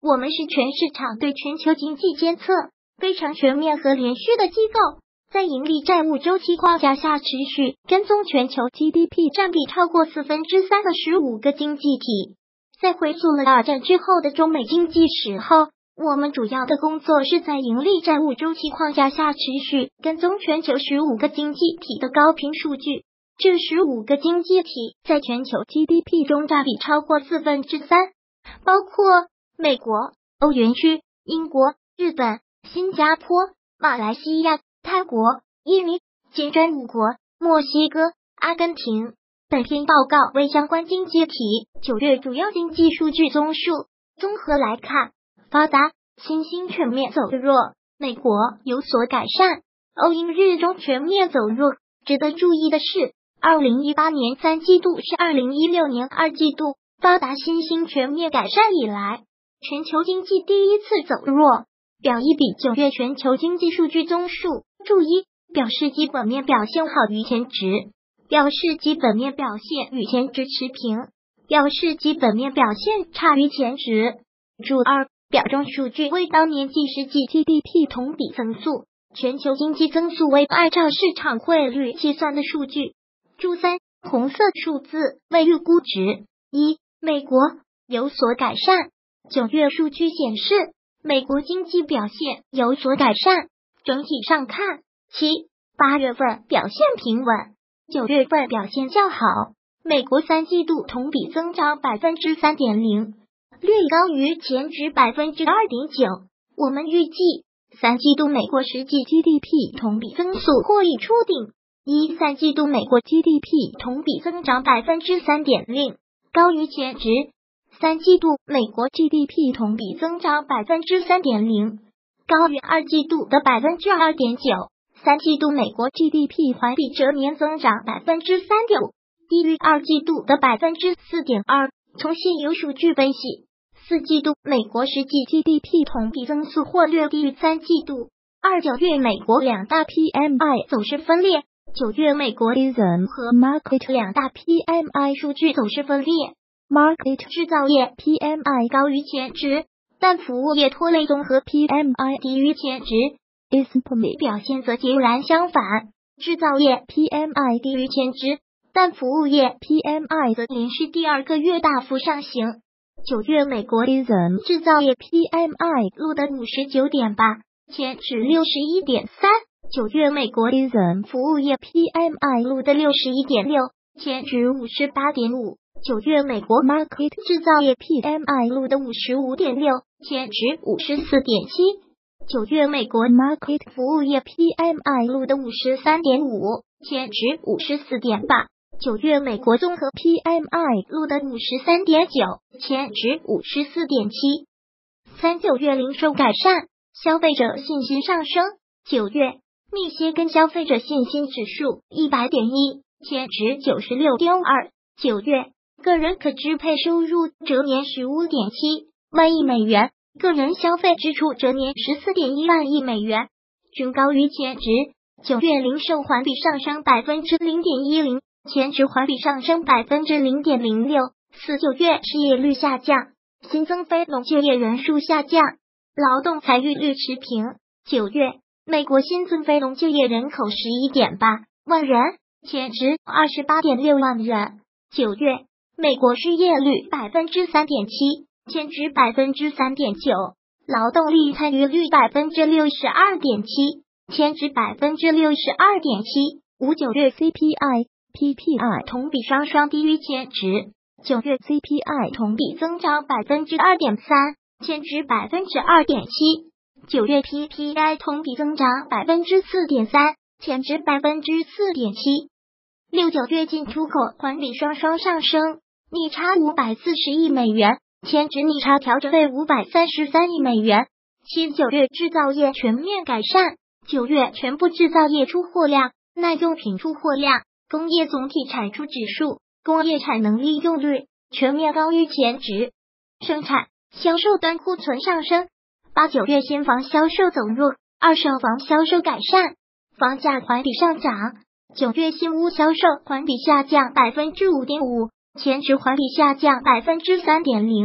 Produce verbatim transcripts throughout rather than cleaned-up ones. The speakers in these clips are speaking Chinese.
我们是全市场对全球经济监测非常全面和连续的机构，在盈利债务周期框架下持续跟踪全球 G D P 占比超过四分之三的十五个经济体。在回溯了二战之后的中美经济史后，我们主要的工作是在盈利债务周期框架下持续跟踪全球十五个经济体的高频数据。这十五个经济体在全球 G D P 中占比超过四分之三，包括美国、欧元区、英国、日本、新加坡、马来西亚、泰国、印尼、金砖五国、墨西哥、阿根廷。本篇报告为相关经济体九月主要经济数据综述。综合来看，发达、新兴全面走弱，美国有所改善，欧英日中全面走弱。值得注意的是，二零一八年三季度是二零一六年二季度发达新兴全面改善以来，全球经济第一次走弱。表一比九月全球经济数据综述。注意，表示基本面表现好于前值，表示基本面表现与前值持平，表示基本面表现差于前值。注二，表中数据为当年计时季 G D P 同比增速，全球经济增速为按照市场汇率计算的数据。注三，红色数字为预估值。一，美国有所改善。九月数据显示，美国经济表现有所改善。整体上看，七、八月份表现平稳，九月份表现较好。美国三季度同比增长 百分之三点零， 略高于前值 百分之二点九。 我们预计三季度美国实际 G D P 同比增速或已触顶。一、三季度美国 G D P 同比增长 百分之三点零， 高于前值。三季度美国 G D P 同比增长 百分之三点零， 高于二季度的 百分之二点九。 三季度美国 G D P 环比折年增长 百分之三点五， 低于二季度的 百分之四点二。 从现有数据分析，四季度美国实际 G D P 同比增速或略低于三季度。二、九月美国两大 P M I 走势分裂。九月美国 I S M 和 Market 两大 P M I 数据走势分裂。Market 制造业 P M I 高于前值，但服务业拖累综合 P M I 低于前值。I S M 表现则截然相反，制造业 P M I 低于前值，但服务业 P M I 则连续第二个月大幅上行。九月美国 I S M 制造业 P M I 录得 五十九点八， 前值 六十一点三。九月美国 I S M 服务业 P M I 录得 六十一点六， 前值 五十八点五。九月美国 Market 制造业 P M I 录得 五十五点六， 前值 五十四点七。九月美国 Market 服务业 P M I 录得 五十三点五， 前值 五十四点八。九月美国综合 P M I 录得 五十三点九， 前值 五十四点七。三、九月零售改善，消费者信心上升。九月密歇根消费者信心指数 一百点一， 前值 九十六点二。 九月个人可支配收入折年 十五点七万亿美元，个人消费支出折年 十四点一万亿美元，均高于前值。九月零售环比上升 百分之零点一零， 前值环比上升 百分之零点零六。四、九月失业率下降，新增非农就业人数下降，劳动参与率持平。九月美国新增非农就业人口 十一点八万人，前值 二十八点六万人。九月美国失业率 百分之三点七， 前值 百分之三点九， 劳动力参与率 百分之六十二点七， 前值 百分之六十二点七。 五、九月 C P I、P P I 同比双双低于前值。九月 C P I 同比增长 百分之二点三， 前值 百分之二点七。九月 P P I 同比增长 百分之四点三， 前值 百分之四点七。六、九月进出口环比双双上升，逆差五百四十亿美元，前值逆差调整为五百三十三亿美元。七、九月制造业全面改善，九月全部制造业出货量、耐用品出货量、工业总体产出指数、工业产能利用率全面高于前值。生产、销售端库存上升。八、九月新房销售走弱，二手房销售改善，房价环比上涨。九月新屋销售环比下降 百分之五点五， 前值环比下降 百分之三点零。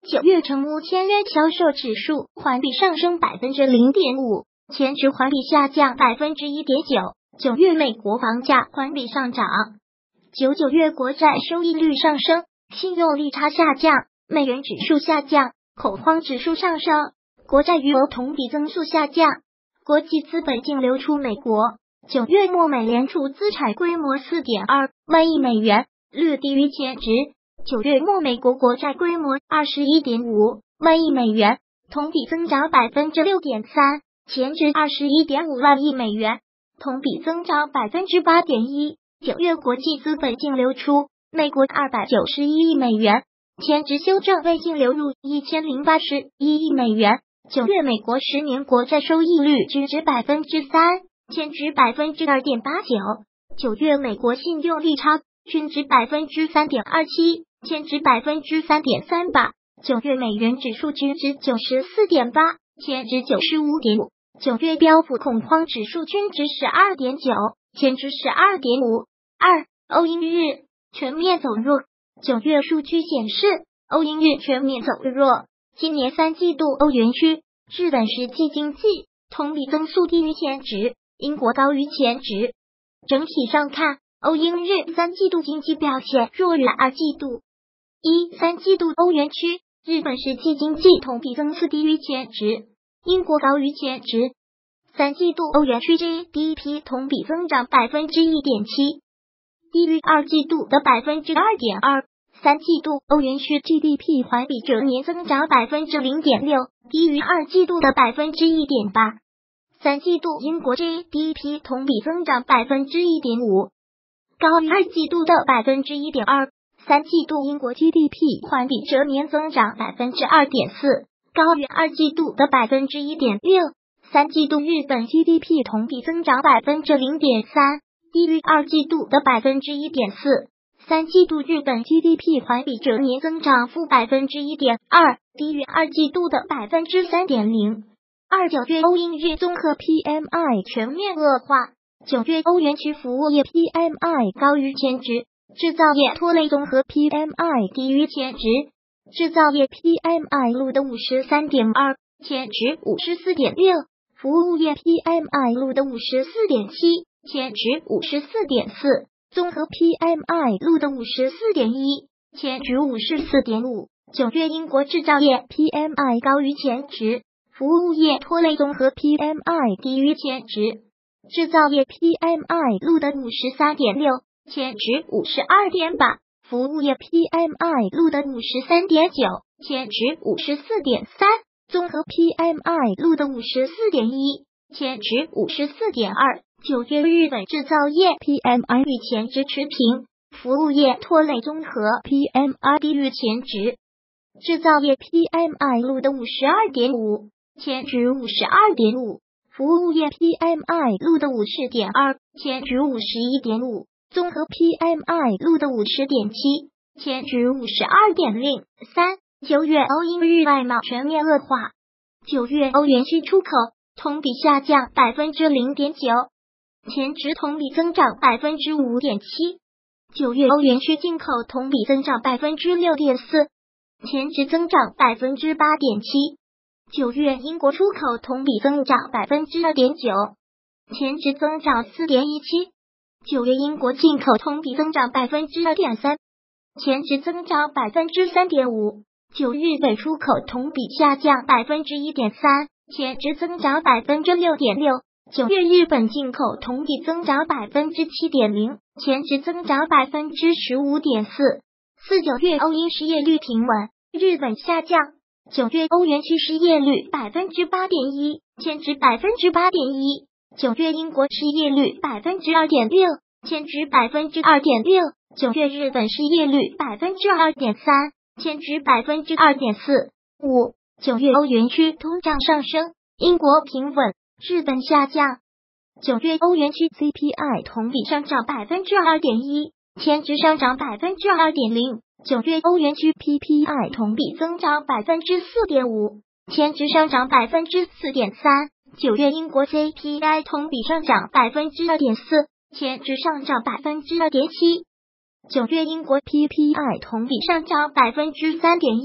九月成屋签约销售指数环比上升百分之零点五，前值环比下降百分之一点九。九月美国房价环比上涨。九九月国债收益率上升，信用利差下降，美元指数下降，恐慌指数上升，国债余额同比增速下降。国际资本净流出美国。九月末美联储资产规模 四点二万亿美元，略低于前值。九月末美国国债规模 二十一点五万亿美元，同比增长 百分之六点三， 前值 二十一点五万亿美元，同比增长 百分之八点一。九月国际资本净流出美国二百九十一亿美元，前值修正为净流入一千零八十一亿美元。九月美国十年国债收益率均值 百分之三， 前值 百分之二点八九。九月美国信用利差均值 百分之三点二七， 前值 百分之三点三八。九月美元指数均值 九十四点八， 前值 九十五点五。九月标普恐慌指数均值 十二点九， 前值 十二点五。二、欧英日全面走弱。九月数据显示，欧英日全面走弱。今年三季度欧元区、日本实际经济同比增速低于前值，英国高于前值。整体上看，欧英日三季度经济表现弱于二季度。一、三季度欧元区、日本实际经济同比增速低于前值，英国高于前值。三季度欧元区 G D P 同比增长 百分之一点七， 低于二季度的 百分之二点二。三季度欧元区 G D P 环比折年增长 百分之零点六， 低于二季度的 百分之一点八。三季度英国 G D P 同比增长 百分之一点五， 高于二季度的 百分之一点二。三季度英国 G D P 环比折年增长 百分之二点四， 高于二季度的 百分之一点六。三季度日本 G D P 同比增长 百分之零点三， 低于二季度的 百分之一点四。三季度日本 G D P 环比折年增长负 百分之一点二， 低于二季度的 百分之三点零。二、九月欧英日综合 P M I 全面恶化。九月欧元区服务业 P M I 高于前值，制造业拖累综合 P M I 低于前值。制造业 P M I 录得 五十三点二， 前值 五十四点六。服务业 P M I 录得 五十四点七， 前值 五十四点四。综合 P M I 录得 五十四点一， 前值 五十四点五。九月英国制造业 P M I 高于前值，服务业拖累综合 P M I 低于前值。制造业 P M I 录得 五十三点六， 前值 五十二点八。服务业 P M I 录得 五十三点九， 前值 五十四点三。综合 P M I 录得 五十四点一， 前值 五十四点二。九月日本制造业 P M I 与前值持平，服务业拖累综合 P M I 低于前值。制造业 P M I 录得 五十二点五， 前值 五十二点五。服务业 P M I 录得 五十点二， 前值 五十一点五。综合 P M I 录得 五十点七， 前值 五十二点零。三、九月欧英日外贸全面恶化。九月欧元区出口同比下降 百分之零点九，前值同比增长 百分之五点七。九月欧元区进口同比增长 百分之六点四， 前值增长 百分之八点七。九月英国出口同比增长 百分之二点九， 前值增长 四点一七。九月英国进口同比增长 百分之二点三， 前值增长 百分之三点五。九日本出口同比下降 百分之一点三， 前值增长 百分之六点六。九月日本进口同比增长 百分之七点零， 前值增长 百分之十五点四。四、九月欧英失业率平稳，日本下降。九月欧元区失业率 百分之八点一， 前值 百分之八点一。九月英国失业率 百分之二点六， 前值 百分之二点六。九月日本失业率 百分之二点三， 前值 百分之二点四。五、九月欧元区通胀上升，英国平稳，日本下降。九月欧元区 C P I 同比上涨 百分之二点一， 前值上涨 百分之二点零。九月欧元区 P P I 同比增长 百分之四点五， 前值上涨 百分之四点三。九月英国 C P I 同比上涨 百分之二点四， 前值上涨 百分之二点七。九月英国 P P I 同比上涨 百分之三点一，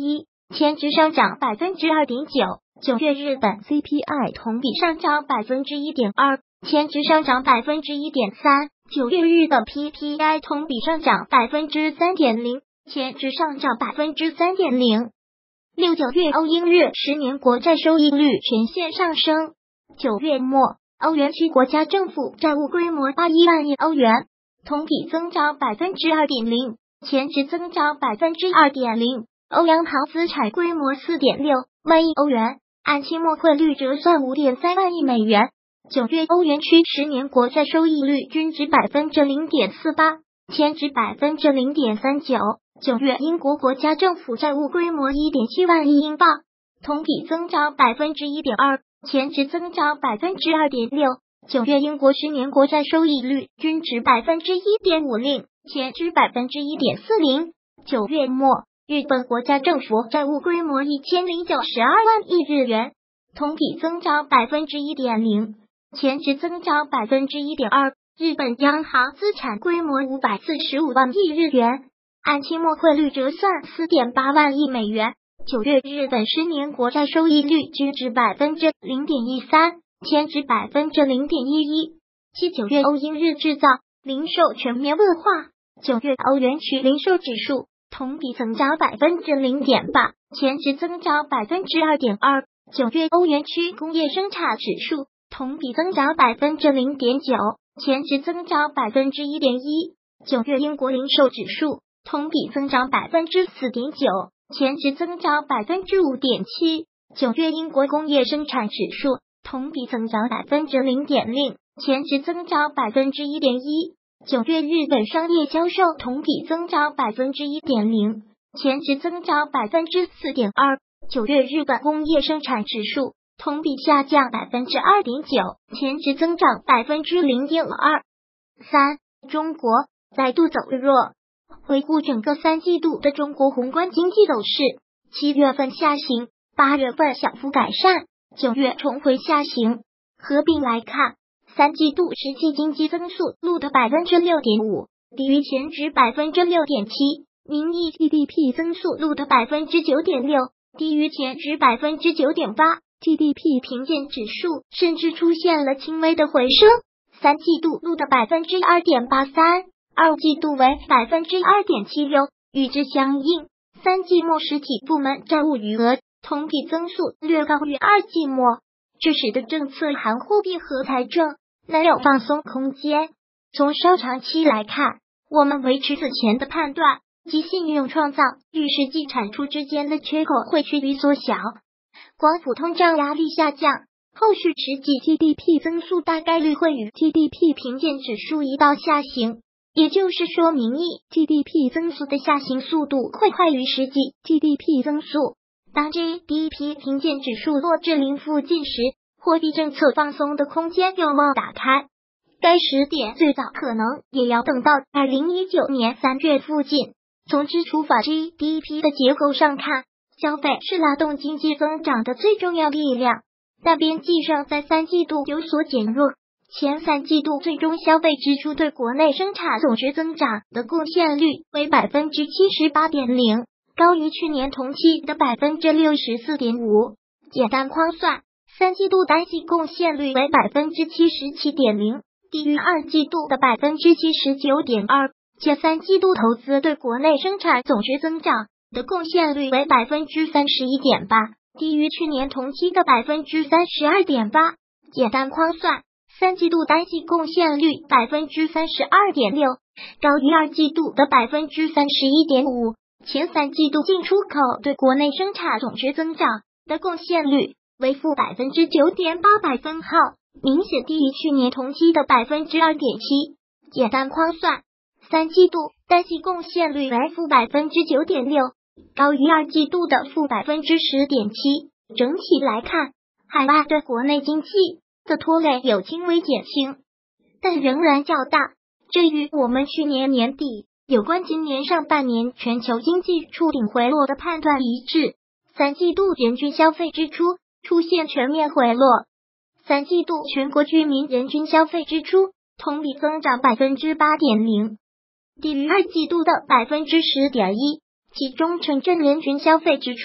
前值上涨百分之二点九。九月日本 C P I 同比上涨百分之一点二，前值上涨百分之一点三。九月日的 P P I 同比上涨百分之三点零，前值上涨百分之三点零。六九月欧英日十年国债收益率全线上升。九月末，欧元区国家政府债务规模八一万亿欧元，同比增长百分之二点零，前值增长百分之二点零。欧央行资产规模四点六万亿欧元，按期末汇率折算五点三万亿美元。九月欧元区十年国债收益率均值百分之零点四八，前值百分之零点三九。九月英国国家政府债务规模一点七万亿英镑，同比增长百分之一点二，前值增长百分之二点六。九月英国十年国债收益率均值百分之一点五零，前值百分之一点四零。九月末，日本国家政府债务规模一千零九十二万亿日元，同比增长百分之一点零，前值增长百分之一点二。日本央行资产规模五百四十五万亿日元，按期末汇率折算四点八万亿美元。九月日本十年国债收益率均值百分之零点一三，前值百分之零点一一。七九月欧英日制造零售全面恶化，九月欧元区零售指数同比增长百分之零点八，前值增长百分之二点二。九月欧元区工业生产指数同比增长百分之零点九，前值增长百分之一点一。九月英国零售指数同比增长百分之四点九，前值增长百分之五点七。九月英国工业生产指数同比增长百分之零点零，前值增长百分之一点一。九月日本商业销售同比增长百分之一点零，前值增长百分之四点二。九月日本工业生产指数同比下降百分之二点九，前值增长百分之零点二。三，中国再度走弱。回顾整个三季度的中国宏观经济走势，七月份下行，八月份小幅改善，九月重回下行。合并来看，三季度实际经济增速录得百分之六点五，低于前值百分之六点七；名义 G D P 增速录得百分之九点六，低于前值百分之九点八。G D P 评鉴指数甚至出现了轻微的回升，三季度录得百分之二点八三，二季度为百分之二点七六。与之相应，三季末实体部门债务余额同比增速略高于二季末，这使得政策含货币和财政能有放松空间。从稍长期来看，我们维持此前的判断，即信用创造与实际产出之间的缺口会趋于缩小。光伏通胀压力下降，后续实际 G D P 增速大概率会与 G D P 评鉴指数一道下行，也就是说名义 G D P 增速的下行速度会快于实际 G D P 增速。当 G D P 评鉴指数落至零附近时，货币政策放松的空间有望打开。该时点最早可能也要等到二零一九年三月附近。从支出法 G D P 的结构上看，消费是拉动经济增长的最重要力量，但边际上在三季度有所减弱。前三季度最终消费支出对国内生产总值增长的贡献率为 百分之七十八点零， 高于去年同期的 百分之六十四点五。 简单框算，三季度单季贡献率为 百分之七十七点零， 低于二季度的 百分之七十九点二。 且三季度投资对国内生产总值增长的贡献率为 百分之三十一点八， 低于去年同期的 百分之三十二点八。 简单框算，三季度单季贡献率 百分之三十二点六， 高于二季度的 百分之三十一点五。 前三季度进出口对国内生产总值增长的贡献率为负 百分之九点八 百分号，明显低于去年同期的 百分之二点七。 简单框算，三季度单季贡献率为负 百分之九点六， 高于二季度的负 百分之十点七。 整体来看，海外对国内经济的拖累有轻微减轻，但仍然较大。这与我们去年年底有关今年上半年全球经济触顶回落的判断一致。三季度人均消费支出出现全面回落，三季度全国居民人均消费支出同比增长 百分之八点零， 低于二季度的 百分之十点一。 其中城镇人均消费支出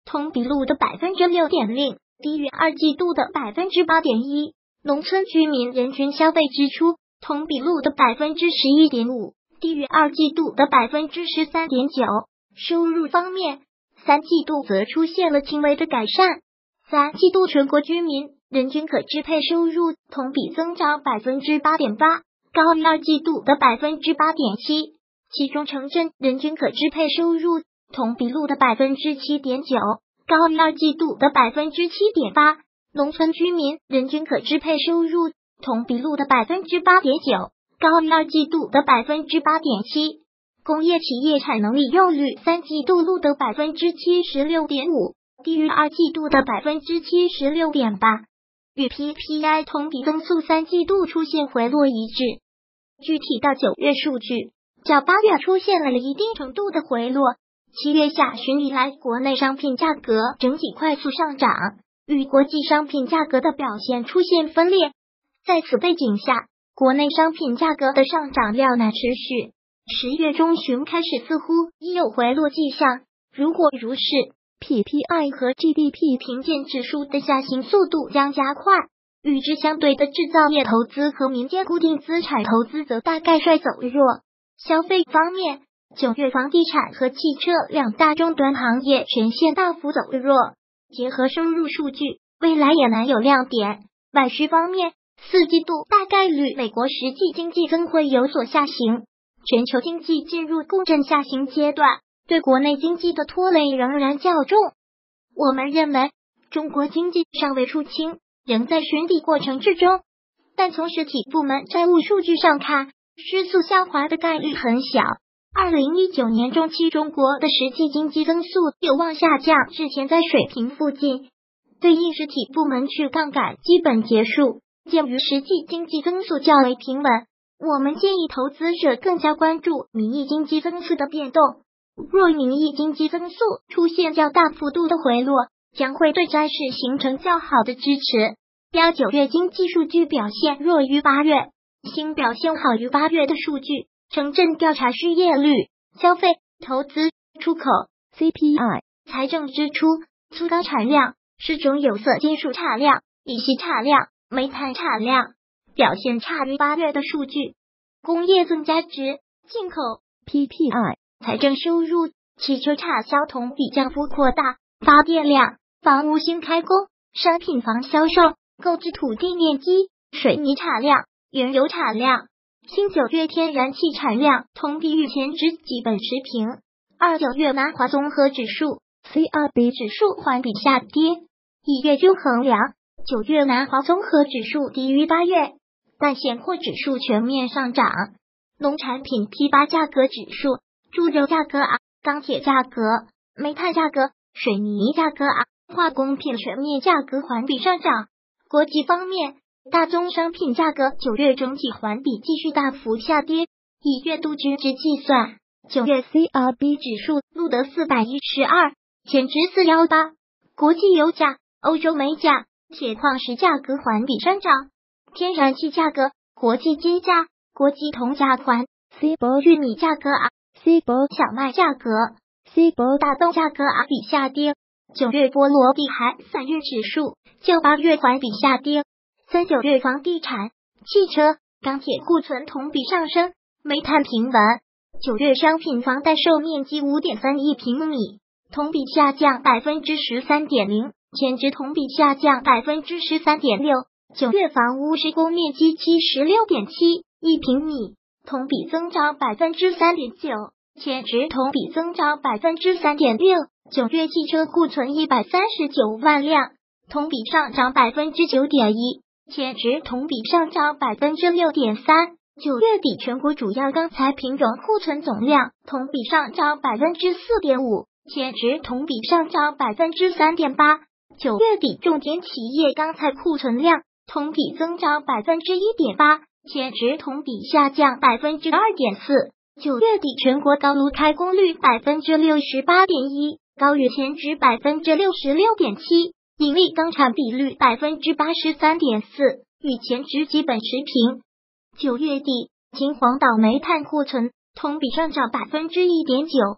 同比录的 百分之六点零， 低于二季度的 百分之八点一。农村居民人均消费支出同比录的 百分之十一点五， 低于二季度的 百分之十三点九。收入方面，三季度则出现了轻微的改善。三季度全国居民人均可支配收入同比增长 百分之八点八， 高于二季度的 百分之八点七。其中城镇人均可支配收入同比录的 百分之七点九， 高于二季度的 百分之七点八。农村居民人均可支配收入同比录的 百分之八点九， 高于二季度的 百分之八点七。工业企业产能利用率三季度录得 百分之七十六点五， 低于二季度的 百分之七十六点八， 与 P P I 同比增速三季度出现回落一致。具体到九月数据，较八月出现了一定程度的回落。七月下旬以来，国内商品价格整体快速上涨，与国际商品价格的表现出现分裂。在此背景下，国内商品价格的上涨较难持续。十月中旬开始似乎已有回落迹象，如果如是， P P I 和 G D P 平减指数的下行速度将加快。与之相对的制造业投资和民间固定资产投资则大概率走弱。消费方面，九月房地产和汽车两大终端行业全线大幅走弱。结合收入数据，未来也难有亮点。外需方面，四季度大概率美国实际经济增会有所下行，全球经济进入共振下行阶段，对国内经济的拖累仍然较重。我们认为，中国经济尚未出清，仍在寻底过程之中，但从实体部门债务数据上看，失速下滑的概率很小。二零一九年中期中国的实际经济增速有望下降至潜在水平附近，对应实体部门去杠杆基本结束。鉴于实际经济增速较为平稳，我们建议投资者更加关注名义经济增速的变动。若名义经济增速出现较大幅度的回落，将会对债市形成较好的支持。标九月经济数据表现弱于八月，新表现好于八月的数据，城镇调查失业率、消费、投资、出口、C P I、财政支出、粗钢产量、市中有色金属产量、乙烯产量、煤炭产量表现差于八月的数据。工业增加值、进口 P P I、财政收入、汽车产销同比降幅扩大，发电量、房屋新开工、商品房销售、购置土地面积、水泥产量、原油产量、新九月天然气产量同比与前值基本持平。二九月南华综合指数 C R B 指数环比下跌。以月均衡量，九月南华综合指数低于八月，但现货指数全面上涨。农产品批发价格指数、猪肉价格啊、钢铁价格、煤炭价格、水泥价格啊、化工品全面价格环比上涨。国际方面，大宗商品价格九月整体环比继续大幅下跌。以月度均值计算，九月 C R B 指数录得四百一十二，前值四百一十八。国际油价、欧洲煤价、铁矿石价格环比上涨。天然气价格、国际金价、国际铜价环、C B O 玉米价格啊、C B O 小麦价格、C B O 大豆价格啊比下跌。九月波罗的海散运指数较八月环比下跌。三九月房地产、汽车、钢铁库存同比上升，煤炭平稳。九月商品房待售面积 五点三亿平米，同比下降 百分之十三点零， 前值同比下降 百分之十三点六。九月房屋施工面积 七十六点七亿平米，同比增长 百分之三点九， 前值同比增长 百分之三点六。九月汽车库存一百三十九万辆，同比上涨 百分之九点一， 前值同比上涨 百分之六点三。九月底全国主要钢材品种库存总量同比上涨 百分之四点五， 前值同比上涨 百分之三点八。九月底重点企业钢材库存量同比增长 百分之一点八， 前值同比下降 百分之二点四。九月底全国高炉开工率 百分之六十八点一， 高于前值 百分之六十六点七， 盈利钢产比率 百分之八十三点四， 与前值基本持平。九月底金黄岛煤炭库存同比上涨 百分之一点九，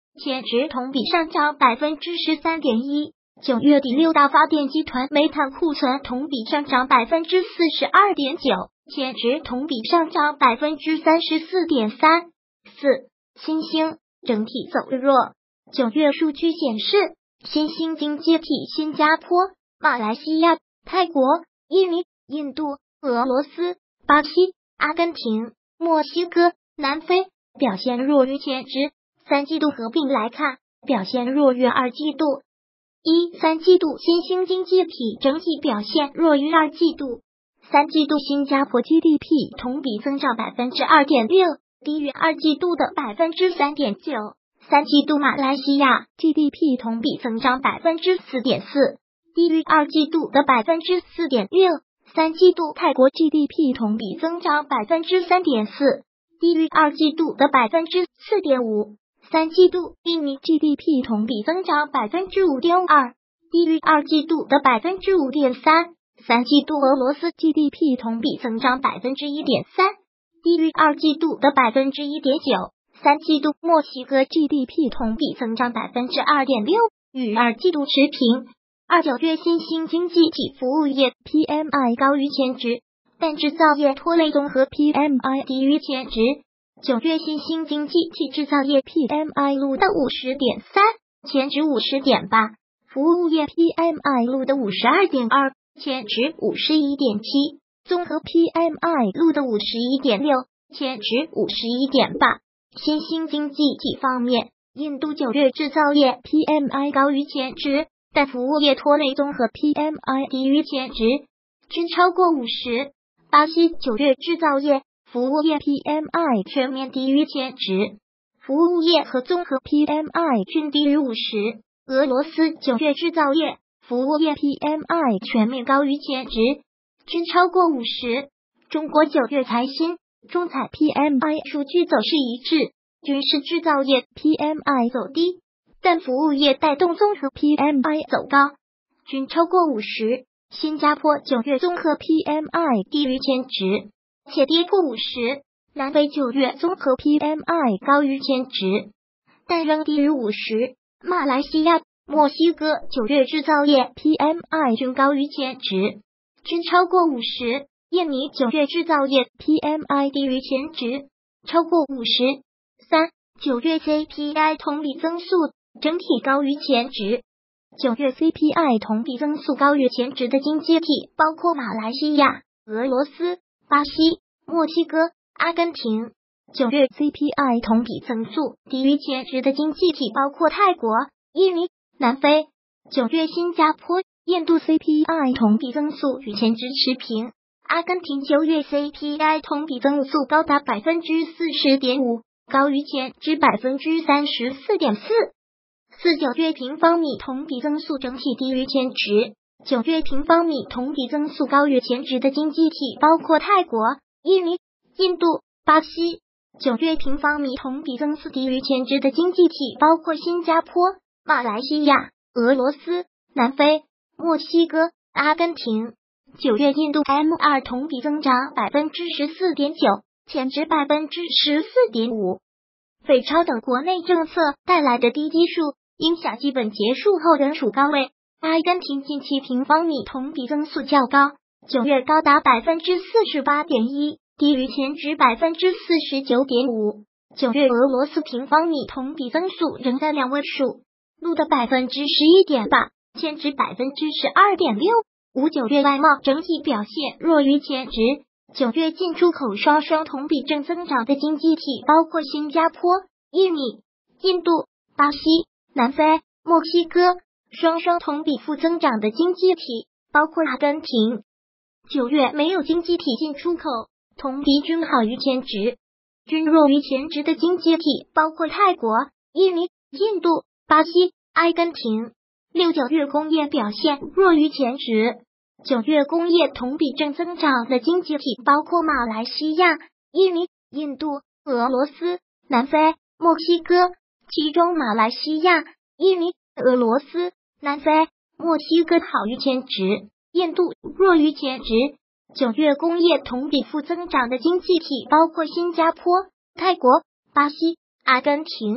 前值同比上涨百分之十三点一。九月底六大发电集团煤炭库存同比上涨百分之四十二点九，前值同比上涨百分之三十四点三。四、新兴整体走弱。九月数据显示，新兴经济体新加坡、马来西亚、泰国、印尼、印度、俄罗斯、巴西、阿根廷、墨西哥、南非表现弱于前值，三季度合并来看，表现弱于二季度。一、三季度新兴经济体整体表现弱于二季度。三季度新加坡 G D P 同比增长百分之二点六，低于二季度的百分之三点九。三季度马来西亚 G D P 同比增长百分之四点四，低于二季度的百分之四点六。三季度泰国 G D P 同比增长百分之三点四，低于二季度的百分之四点五。三季度印尼 G D P 同比增长百分之五点二，低于二季度的百分之五点三。三季度俄罗斯 G D P 同比增长百分之一点三，低于二季度的百分之一点九。三季度墨西哥 G D P 同比增长百分之二点六，与二季度持平。二九月新兴经济体服务业 P M I 高于前值，但制造业拖累综合 P M I 低于前值。九月新兴经济体制造业 P M I 录的 五十点三， 前值 五十点八， 服务业 P M I 录的 五十二点二， 前值 五十一点七， 综合 P M I 录的 五十一点六， 前值 五十一点八。 新兴经济体方面，印度九月制造业 P M I 高于前值，但服务业拖累综合 P M I 低于前值，均超过五十。巴西九月制造业、服务业 P M I 全面低于前值，服务业和综合 P M I 均低于五十。俄罗斯九月制造业、服务业 P M I 全面高于前值，均超过五十。中国九月财新、中采 P M I 数据走势一致，均是制造业 P M I 走低，但服务业带动综合 P M I 走高，均超过五十。新加坡九月综合 P M I 低于前值，且跌破五十。南非九月综合 P M I 高于前值，但仍低于五十。马来西亚、墨西哥九月制造业 P M I 均高于前值，均超过五十。印尼九月制造业 P M I 低于前值，超过五十。三、九月 C P I 同比增速整体高于前值。九月 C P I 同比增速高于前值的经济体包括马来西亚、俄罗斯、巴西、墨西哥、阿根廷。九月 C P I 同比增速低于前值的经济体包括泰国、印尼、南非。九月新加坡、印度 C P I 同比增速与前值持平。阿根廷九月 C P I 同比增速高达 百分之四十点五， 高于前值 百分之三十四点四。四、九月平方米同比增速整体低于前值。九月平方米同比增速高于前值的经济体包括泰国、印尼、印度、巴西。九月平方米同比增速低于前值的经济体包括新加坡、马来西亚、俄罗斯、南非、墨西哥、阿根廷。九月印度 M 二 同比增长 百分之十四点九， 前值 百分之十四点五。匪超等国内政策带来的低基数影响基本结束后仍处高位。阿根廷近期平方米同比增速较高，九月高达 百分之四十八点一， 低于前值 百分之四十九点五。九月俄罗斯平方米同比增速仍在两位数，录的 百分之十一点八， 前值 百分之十二点六。五、九月外贸整体表现弱于前值。九月进出口双双同比正增长的经济体包括新加坡、印尼、印度、巴西、南非、墨西哥；双双同比负增长的经济体包括阿根廷。九月没有经济体进出口同比均好于前值，均弱于前值的经济体包括泰国、印尼、印度、巴西、阿根廷。六、九月工业表现弱于前值。九月工业同比正增长的经济体包括马来西亚、印尼、印度、俄罗斯、南非、墨西哥，其中马来西亚、印尼、俄罗斯、南非、墨西哥好于前值，印度弱于前值。九月工业同比负增长的经济体包括新加坡、泰国、巴西、阿根廷，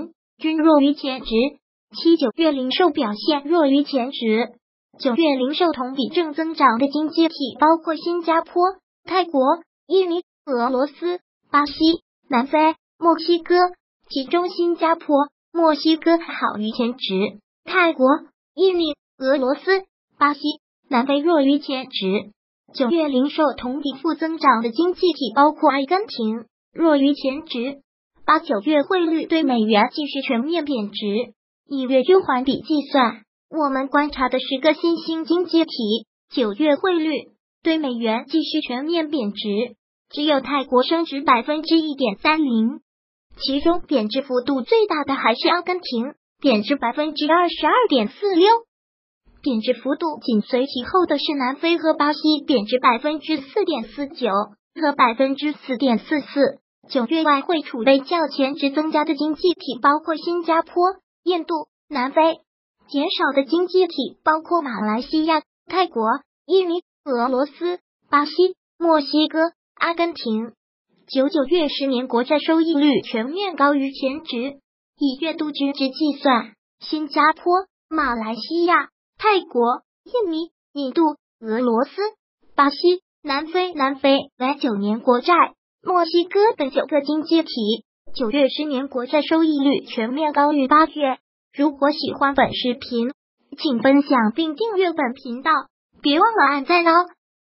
均弱于前值。七九月零售表现弱于前值。九月零售同比正增长的经济体包括新加坡、泰国、印尼、俄罗斯、巴西、南非、墨西哥，其中新加坡、墨西哥好于前值，泰国、印尼、俄罗斯、巴西、南非弱于前值。九月零售同比负增长的经济体包括阿根廷，弱于前值。八九月汇率对美元继续全面贬值，以月均环比计算，我们观察的十个新兴经济体，九月汇率对美元继续全面贬值，只有泰国升值 百分之一点三零， 其中贬值幅度最大的还是阿根廷，贬值 百分之二十二点四六， 贬值幅度紧随其后的是南非和巴西，贬值 百分之四点四九 和 百分之四点四四。九月外汇储备较前值增加的经济体包括新加坡、印度、南非，减少的经济体包括马来西亚、泰国、印尼、俄罗斯、巴西、墨西哥、阿根廷。九九月十年国债收益率全面高于前值，以月度均值计算，新加坡、马来西亚、泰国、印尼、印度、俄罗斯、巴西、南非、南非为九年国债。墨西哥等九个经济体，九月十年国债收益率全面高于八月。如果喜欢本视频，请分享并订阅本频道，别忘了按赞哦。